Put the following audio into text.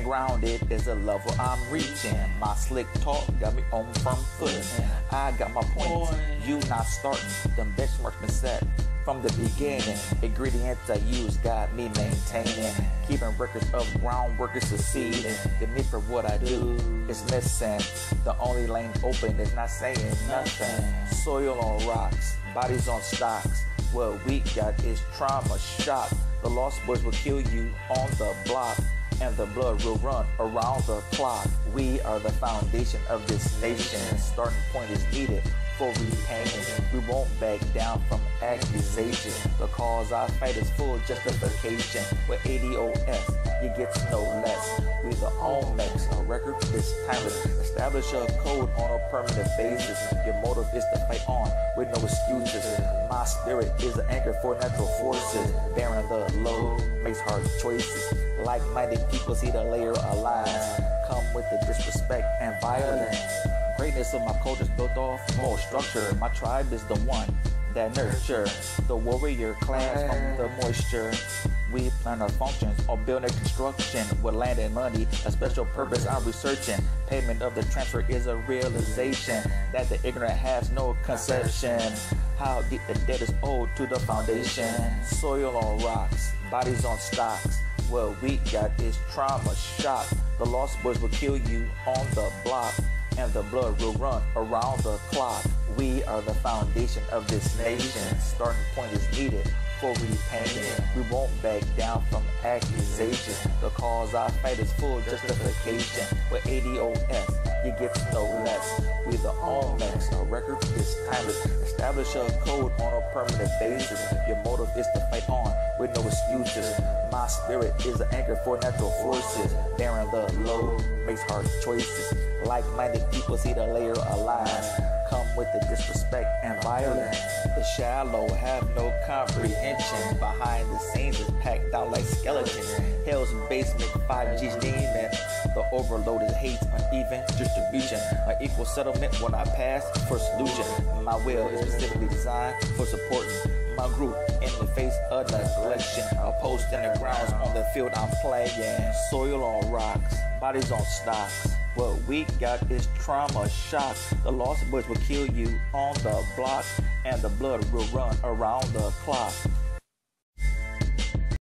grounded is the level I'm reaching. My slick talk got me on firm footing. I got my points, you not starting. Them benchmarks been set from the beginning. Ingredients I use got me maintaining. Keeping records of ground workers succeeding. The need for what I do is missing. The only lane open is not saying nothing. Soil on rocks, bodies on stocks. What we got is trauma shock. The lost boys will kill you on the block, and the blood will run around the clock. We are the foundation of this nation. Starting point is needed for repayment. We won't back down from accusation. The cause I fight is full justification. With ADOS, you get no less. We the Olmecs, a record is timeless. Establish a code on a permanent basis. Your motive is to fight on with no excuses. My spirit is an anchor for natural forces. Bearing the load makes hard choices. Like-minded people see the layer of lies. Come with the disrespect and violence. Greatness of my culture is built off more structure. My tribe is the one that nurture the warrior class from the moisture. We plan our functions on building construction with land and money. A special purpose I'm researching. Payment of the transfer is a realization that the ignorant has no conception. How deep the debt is owed to the foundation. Soil on rocks, bodies on stocks. What we got is trauma shock. The lost boys will kill you on the block, and the blood will run around the clock. We are the foundation of this nation. Starting point is needed for repayment. We won't back down from accusation. The cause I fight is full justification. With ADOS, you get no less. We the Olmecs, a record is timeless. Establish a code on a permanent basis. Your motive is to fight on with no excuses. My spirit is an anchor for natural forces. Bearing the load makes hard choices. Like-minded people see the layer of lies. Come with the disrespect and violence. The shallow have no comprehension. Behind the scenes is packed out like skeletons. Hell's basement, 5G's naming. The overload is hate, uneven distribution. An equal settlement when I pass for solution. My will is specifically designed for supporting my group in the face of neglection. A post in the grounds on the field I'm playing. Soil on rocks, bodies on stocks. What we got is trauma shock. The lost boys will kill you on the block, and the blood will run around the clock.